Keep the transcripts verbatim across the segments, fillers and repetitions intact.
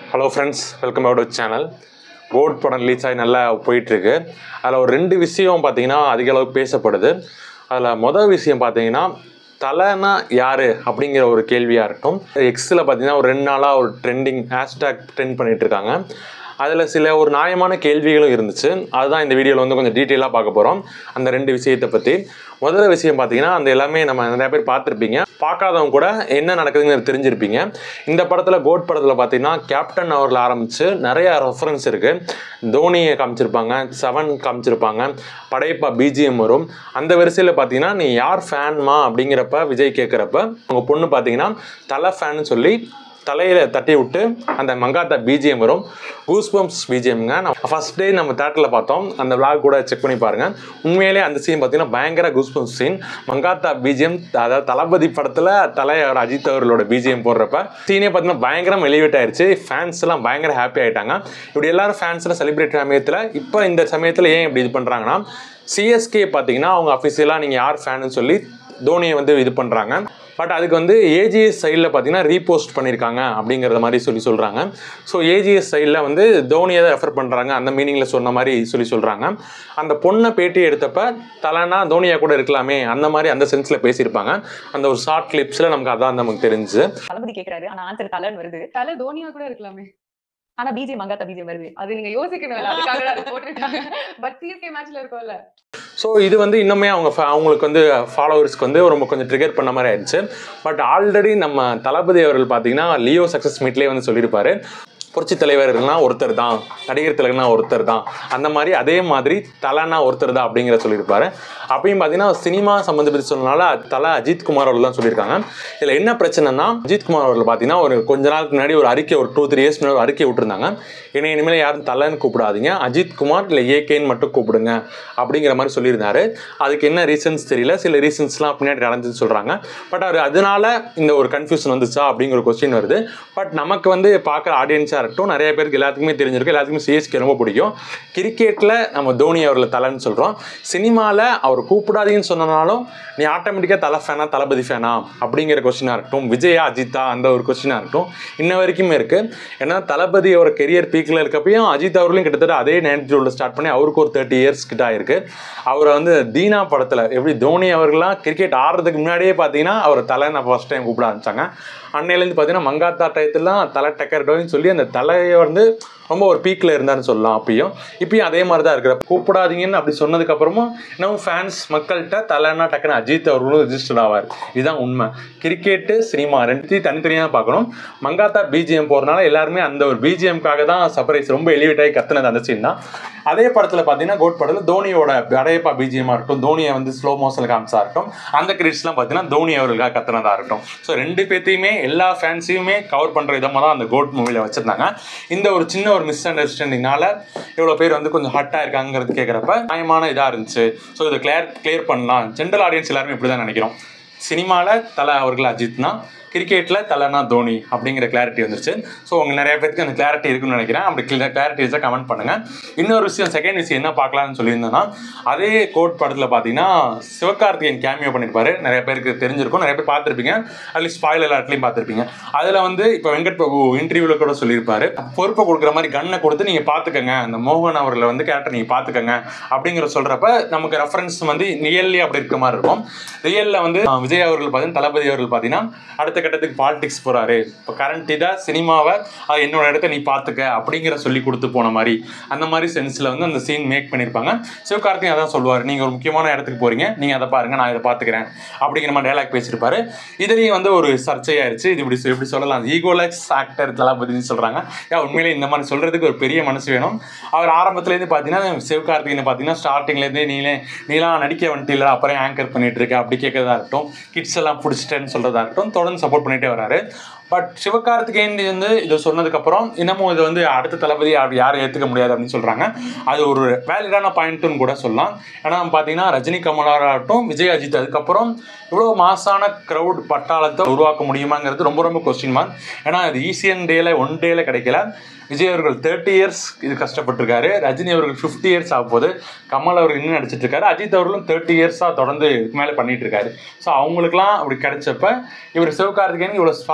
Hello friends, welcome back to channel. GOAT படம் release ஆகி நல்லா போயிட்டுருக்கு. அதில் ஒரு ரெண்டு விஷயம் பார்த்தீங்கன்னா அதிக அளவுக்கு பேசப்படுது. அதில் மொதல் விஷயம் பார்த்தீங்கன்னா தலைனா யார் அப்படிங்கிற ஒரு கேள்வியாக இருக்கட்டும். எக்ஸில் பார்த்தீங்கன்னா ஒரு ரெண்டு நாளாக ஒரு ட்ரெண்டிங் ஹேஷ்டேக் ட்ரெண்ட் பண்ணிகிட்ருக்காங்க. அதில் சில ஒரு நியாயமான கேள்விகளும் இருந்துச்சு. அதுதான் இந்த வீடியோவில் வந்து கொஞ்சம் டீட்டெயிலாக பார்க்க போகிறோம். அந்த ரெண்டு விஷயத்தை பற்றி. முதல் விஷயம் பார்த்தீங்கன்னா அந்த எல்லாமே நம்ம நிறைய பேர் பார்த்துருப்பீங்க. பார்க்காதவங்க கூட என்ன நடக்குதுன்னு தெரிஞ்சிருப்பீங்க. இந்த படத்தில் கோட் படத்தில் பார்த்தீங்கன்னா கேப்டன் அவரில் ஆரம்பித்து நிறையா ரெஃபரன்ஸ் இருக்குது. தோனியை காமிச்சிருப்பாங்க, செவன் காமிச்சிருப்பாங்க, படையப்பா பிஜிஎம் வரும். அந்த வரிசையில் பார்த்தீங்கன்னா நீ யார் ஃபேன்மா அப்படிங்கிறப்ப விஜய் கேட்குறப்ப உங்கள் பொண்ணு பார்த்தீங்கன்னா தலை ஃபேன்னு சொல்லி தலையில் தட்டி விட்டு அந்த மங்காத்தா பிஜிஎம் வரும். கூஸ்பம்ஸ் பிஜிஎம்ங்க. நம்ம ஃபஸ்ட் டே நம்ம தேட்டரில் பார்த்தோம். அந்த விளாக் கூட செக் பண்ணி பாருங்கள். உண்மையிலே அந்த சீன் பார்த்தீங்கன்னா பயங்கர கூஸ்பம்ஸ் சீன். மங்காத்தா பிஜிஎம், அதாவது தளபதி படத்தில் தலைவர் அஜித் அவர்களோட பிஜிஎம் போடுறப்ப சீனே பார்த்தீங்கன்னா பயங்கரம் எலிவேட் ஆயிடுச்சு. ஃபேன்ஸ் எல்லாம் பயங்கர ஹாப்பி ஆகிட்டாங்க. இப்படி எல்லாரும் ஃபேன்ஸ்லாம் செலிப்ரேட் சமயத்தில் இப்போ இந்த சமயத்தில் ஏன் இப்படி இது பண்ணுறாங்கன்னா, சிஎஸ்கே பார்த்தீங்கன்னா அவங்க அஃபிஷியலாக நீங்கள் யார் ஃபேன்னு சொல்லி தோனியை வந்து இது பண்ணுறாங்க. பட் அதுக்கு வந்து ஏஜிஎஸ் சைடில் பார்த்தீங்கன்னா ரீபோஸ்ட் பண்ணியிருக்காங்க அப்படிங்கிறத மாதிரி சொல்லி சொல்கிறாங்க. ஸோ ஏஜிஎஸ் சைடில் வந்து தோனியை தான் ரெஃபர் பண்ணுறாங்க, அந்த மீனிங்கில் சொன்ன மாதிரி சொல்லி சொல்கிறாங்க. அந்த பொண்ணை பேட்டி எடுத்தப்ப தலைனா தோனியா கூட இருக்கலாமே அந்த மாதிரி அந்த சென்ஸில் பேசியிருப்பாங்க. அந்த ஒரு ஷார்ட் கிளிப்ஸில் நமக்கு அதான் நமக்கு தெரிஞ்சு. தளபதி கேட்குறாரு, ஆனால் ஆன்சர் தலைன்னு வருது. தலை தோனியா கூட இருக்கலாமே, ஆனா பிஜிஎம் மங்காத்தா பிஜிஎம் வருது. அது நீங்க யோசிக்கணும், அதுக்காக போட்டுருக்காங்க. பட் சிஎஸ்கே மேட்ச்ல இருக்கும்ல. ஸோ இது வந்து இன்னுமே அவங்க அவங்களுக்கு வந்து ஃபாலோவர்ஸ்க்கு வந்து ரொம்ப கொஞ்சம் ட்ரிகர் பண்ண மாதிரி ஆயிடுச்சு. பட் ஆல்ரெடி நம்ம தளபதி அவர்கள் பார்த்தீங்கன்னா லியோ சக்ஸஸ் மீட்லேயே வந்து சொல்லியிருப்பாரு, புரட்சி தலைவர்னா ஒருத்தர் தான், நடிகர் திலகனா ஒருத்தர் தான், அந்த மாதிரி அதே மாதிரி தலைனா ஒருத்தர் தான் அப்படிங்கிற சொல்லியிருப்பாரு. அப்பயும் பார்த்தீங்கன்னா சினிமா சம்மந்தப்பட்டு சொன்னனால தலை அஜித் குமார் அவர்கள் தான் சொல்லியிருக்காங்க. இதில் என்ன பிரச்சனைனா, அஜித் குமார் அவர்கள் பார்த்தீங்கன்னா ஒரு கொஞ்ச நாளுக்கு முன்னாடி ஒரு அறிக்கை, ஒரு டூ த்ரீ இயர்ஸ் முன்னாடி ஒரு அறிக்கை விட்டுருந்தாங்க. என்னை இனிமேல் யாரும் தலைன்னு கூப்பிடாதீங்க, அஜித் குமார் இல்லை ஏகேன்னு மட்டும் கூப்பிடுங்க அப்படிங்கிற மாதிரி சொல்லியிருந்தாரு. அதுக்கு என்ன ரீசன்ஸ் தெரியல, சில ரீசன்ஸ்லாம் பின்னாடி நடந்துன்னு சொல்கிறாங்க. பட் அவர் அதனால இந்த ஒரு கன்ஃபியூஷன் வந்துச்சா அப்படிங்கிற கொஸ்டின் வருது. பட் நமக்கு வந்து பார்க்குற ஆடியன்ஸாக இருக்கட்டும், நிறைய பேருக்கு எல்லாத்துக்குமே தெரிஞ்சிருக்கு, எல்லாத்துக்குமே சிஎஸ்கே ரொம்ப பிடிக்கும். கிரிக்கெட்டில் நம்ம தோனி அவர்களை தலைன்னு சொல்கிறோம். சினிமாவில் அவர் கூப்பிடாதீங்கன்னு சொன்னாலும் நீ ஆட்டோமேட்டிக்காக தலை ஃபேனா தளபதி ஃபேனா அப்படிங்கிற கொஸ்டினாக இருக்கட்டும், விஜயா அஜித்தா அந்த ஒரு கொஸ்டினாக இருக்கட்டும், இன்ன வரைக்குமே இருக்குது. ஏன்னா தளபதி ஒரு கெரியர் பீக்கில் இருக்கப்பையும் அஜித் அவர்களும் கிட்டத்தட்ட அதே நைன்டி டூவில் ஸ்டார்ட் பண்ணி அவருக்கு ஒரு தேர்ட்டி இயர்ஸ் கிட்ட ஆயிருக்கு. அவரை வந்து தீனா படத்தில் எப்படி தோனி அவர்கள்லாம் கிரிக்கெட் ஆடுறதுக்கு முன்னாடியே பார்த்தீங்கன்னா அவர் தலை நான் ஃபர்ஸ்ட் டைம் கூப்பிட ஆரம்பிச்சாங்க. அன்னையிலேருந்து பார்த்தீங்கன்னா மங்காத்தா டயத்துலாம் தலை டக்கர்டோன்னு சொல்லி அந்த தலையை வந்து ரொம்ப ஒரு பீக்கில் இருந்தாருன்னு சொல்லலாம். அப்பயும் இப்பயும் அதே மாதிரி தான் இருக்கிற. கூப்பிடாதீங்கன்னு அப்படி சொன்னதுக்கப்புறமும் இன்னும் ஃபேன்ஸ் மக்கள்கிட்ட தலைன்னா டக்குன்னு அஜித் அவர்களும் ரிஜிஸ்டர் ஆவார். இதுதான் உண்மை. கிரிக்கெட்டு சினிமா ரெண்டுத்தையும் தனித்தனியாக பார்க்கணும். மங்காத்தா பிஜிஎம் போகிறனால எல்லாருமே அந்த ஒரு பிஜிஎம்காக தான் சர்ப்ரைஸ் ரொம்ப எலிவேட் ஆகி கத்துனது அந்த சீன் தான். அதே படத்தில் பார்த்தீங்கன்னா கோட் படத்தில் தோனியோட படையப்பா பிஜிஎம்மாக இருக்கட்டும், தோனியை வந்து ஸ்லோ மோஷனில் காமிச்சா இருக்கட்டும், அந்த கிரெடிட்ஸ்லாம் பார்த்தீங்கன்னா தோனி அவர்களுக்காக கத்துனதாக இருக்கட்டும். ஸோ ரெண்டு பேர்த்தையுமே எல்லா ஃபேன்ஸையுமே கவர் பண்ணுற விதமாக தான் அந்த கோட் மூவியில் வச்சுருந்தாங்க. இந்த ஒரு சின்ன ஒரு மிஸ் அண்டர்ஸ்டாண்டிங்னால இவ்வளோ பேர் வந்து கொஞ்சம் ஹட்டாக இருக்காங்கிறது கேட்குறப்ப நியாயமான இதாக இருந்துச்சு. ஸோ இதை கிளியர் கிளியர் பண்ணலாம். ஜென்ரல் ஆடியன்ஸ் எல்லாருமே இப்படி தான் நினைக்கிறோம். சினிமாவில் தலை அவர்கள் அஜித்னா, கிரிக்கெட்டில் தலைனா தோனி அப்படிங்கிற கிளாரிட்டி வந்துருச்சு. ஸோ உங்கள் நிறைய பேருக்கு அந்த கிளாரிட்டி இருக்குன்னு நினைக்கிறேன். அப்படி கிளாரிட்டி இருந்தால் கமெண்ட் பண்ணுங்கள். இன்னொரு விஷயம், செகண்ட் விஷயம் என்ன பார்க்கலான்னு சொல்லியிருந்தேன்னா, அதே கோட் படத்தில் பார்த்தீங்கன்னா சிவகார்த்திகேயன் கேமியோ பண்ணியிருப்பாரு. நிறைய பேருக்கு தெரிஞ்சிருக்கும், நிறைய பேர் பார்த்துருப்பீங்க, அட்லீஸ்ட் ஸ்பாயிலர் அட்லையும் பார்த்துருப்பீங்க. அதில் வந்து இப்போ வெங்கட் பிரபு இன்டர்வியூவில் கூட சொல்லியிருப்பாரு, பொறுப்பை கொடுக்குற மாதிரி கண்ணை கொடுத்து நீங்கள் பார்த்துக்கங்க, அந்த மோகன் அவர்களை வந்து கேரக்டர் நீங்கள் பார்த்துக்கங்க அப்படிங்கிற சொல்கிறப்ப நமக்கு ரெஃபரன்ஸ் வந்து ரியல்லி அப்படி இருக்க மாதிரி இருக்கும். ரியலில் வந்து விஜய் அவர்கள் பார்த்தீங்கன்னா தளபதி அவர்கள் பார்த்தீங்கன்னா அடுத்த கட்டத்துக்கு பாலிடிக்ஸ் போறாரு. இப்போ கரண்ட் இதாக சினிமாவை என்னோட இடத்த நீ பார்த்துக்க அப்படிங்கிற சொல்லி கொடுத்து போன மாதிரி அந்த மாதிரி சென்ஸில் வந்து அந்த சீன் மேக் பண்ணியிருப்பாங்க. சிவகார்த்திகேயன் அதான் சொல்லுவார், நீங்கள் ஒரு முக்கியமான இடத்துக்கு போறீங்க, நீங்கள் அதை பாருங்க, நான் இதை பார்த்துக்கிறேன் அப்படிங்கிற மாதிரி டைலாக் பேசியிருப்பாரு. இதுலேயும் வந்து ஒரு சர்ச்சையாயிருச்சு. இது இப்படி இப்படி சொல்லலாம், ஈகோலெக்ஸ் ஆக்டர் தளபதினு சொல்கிறாங்க. ஏன் உண்மையிலே இந்த மாதிரி சொல்கிறதுக்கு ஒரு பெரிய மனசு வேணும். அவர் ஆரம்பத்துலேருந்து பார்த்தீங்கன்னா சிவகார்த்திகேயன் பார்த்தீங்கன்னா ஸ்டார்டிங்லேருந்து நீங்களே நீலாம் நடிக்க வந்துட்டு இல்லை அப்புறம் ஆங்கர் பண்ணிட்டு இருக்க அப்படி கேட்கறதா இருக்கட்டும், கிட்ஸ் எல்லாம் பிடிச்சிட்டேன்னு சொல்கிறதா இருக்கட்டும், தொடர்ந்து சப்போர்ட் பண்ணிட்டே வராரு. பட் சிவகார்த்திகேயன் வந்து இதை சொன்னதுக்கப்புறம் இன்னமும் இது வந்து அடுத்த தளபதி யாரும் ஏற்றுக்க முடியாது அப்படின்னு சொல்கிறாங்க. அது ஒரு வேலிடான பாயிண்ட்டுன்னு கூட சொல்லலாம். ஏன்னா பார்த்தீங்கன்னா ரஜினி கமலாகட்டும், விஜய் அஜித் அதுக்கப்புறம் இவ்வளோ மாசான க்ரௌட் பட்டாளத்தை உருவாக்க முடியுமாங்கிறது ரொம்ப ரொம்ப கொஸ்டின் மார்க். ஏன்னா இது ஈஸியன் டேல ஒன் டேல கிடைக்கல. விஜய் அவர்கள் தேர்ட்டி இயர்ஸ் இது கஷ்டப்பட்டிருக்காரு, ரஜினி அவர்கள் ஃபிஃப்டி இயர்ஸ் ஆக போது, கமல் அவர்கள் இன்னும் நடிச்சிட்டு இருக்காரு, அஜித் அவர்களும் தேர்ட்டி இயர்ஸாக தொடர்ந்து இதுக்கு மேலே பண்ணிட்டு இருக்காரு. ஸோ அவங்களுக்குலாம் அப்படி கிடைச்சப்ப இவர் சிவகார்த்திகேயன் இவ்வளோ ஸ்பாட்ஸ்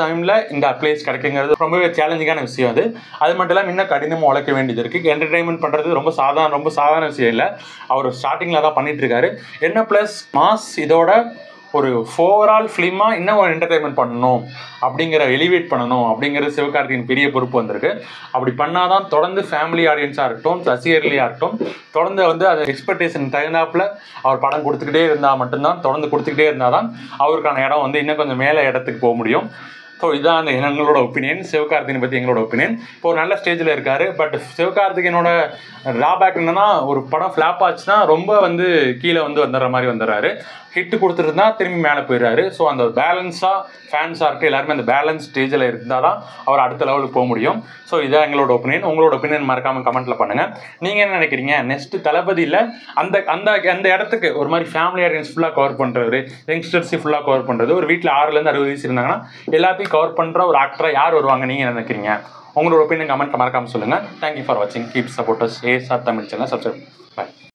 டைமில் இந்த பிளேஸ் கிடைக்குங்கிறது ரொம்பவே சேலஞ்சிங்கான விஷயம் அது. அது மட்டும் இல்லாமல் இன்னும் கடினமாக உழைக்க வேண்டியது இருக்குது. என்டர்டைன்மெண்ட் பண்ணுறது ரொம்ப சாதாரண ரொம்ப சாதாரண விஷயம் இல்லை. அவர் ஸ்டார்டிங்கில் தான் பண்ணிட்டு இருக்காரு. என்ன ப்ளஸ் மாஸ் இதோட ஒரு ஓவரால் ஃபிலிமாக இன்னும் ஒரு என்டர்டைன்மெண்ட் பண்ணணும் அப்படிங்கிற எலிவேட் பண்ணணும் அப்படிங்கிறது சிவகார்த்திகேயன் பெரிய பொறுப்பு வந்திருக்கு. அப்படி பண்ணால் தான் தொடர்ந்து ஃபேமிலி ஆடியன்ஸாக இருக்கட்டும், ரசிகர்களாக இருக்கட்டும், தொடர்ந்து வந்து அது எக்ஸ்பெக்டேஷன் தகுந்தாப்பில் அவர் படம் கொடுத்துக்கிட்டே இருந்தால் மட்டும்தான், தொடர்ந்து கொடுத்துக்கிட்டே இருந்தால் தான் அவருக்கான இடம் வந்து இன்னும் கொஞ்சம் மேலே இடத்துக்கு போக முடியும். ஸோ இதுதான் அந்த எங்களோட ஒப்பீனியன், சிவகார்த்திகேயன் பற்றி எங்களோட ஒப்பீனியன். இப்போ ஒரு நல்ல ஸ்டேஜில் இருக்கார். பட் சிவகார்த்திகேயனோட ட்ராபேக் என்னன்னா, ஒரு படம் ஃப்ளாப் ஆச்சுன்னா ரொம்ப வந்து கீழே வந்து வந்துடுற மாதிரி வந்துடுறாரு. ஹிட்டு கொடுத்துருந்தா திரும்பி மேலே போயிடுறாரு. ஸோ அந்த பேலன்ஸாக ஃபேன்ஸாக இருக்க எல்லாருமே அந்த பேலன்ஸ் ஸ்டேஜில் இருந்தால் தான் அவர் அடுத்த லெவலுக்கு போக முடியும். ஸோ இதான் எங்களோட ஒப்பீனியன். உங்களோட ஒப்பீனியன் மறக்காமல் கமெண்ட்டில் பண்ணுங்கள். நீங்கள் என்ன நினைக்கிறீங்க? நெக்ஸ்ட்டு தளபதியில் அந்த அந்த அந்த இடத்துக்கு ஒரு மாதிரி ஃபேமிலி ஆடியன்ஸ் ஃபுல்லாக கவர் பண்ணுறது, யங்ஸ்டர்ஸை ஃபுல்லாக கவர் பண்ணுறது, ஒரு வீட்டில் ஆறுலேருந்து அறுபது வயசு இருந்தாங்கன்னா எல்லாத்தையும் கவர் பண்ணுற ஒரு ஆக்டராக யார் வருவாங்க நீங்கள் நினைக்கிறீங்க? உங்களோட ஒப்பீனியன் கமெண்ட்டில் மறக்காமல் சொல்லுங்கள். தேங்க்யூ ஃபார் வாட்சிங். Keep supporters ASR Tamil channel. Subscribe. பாய்.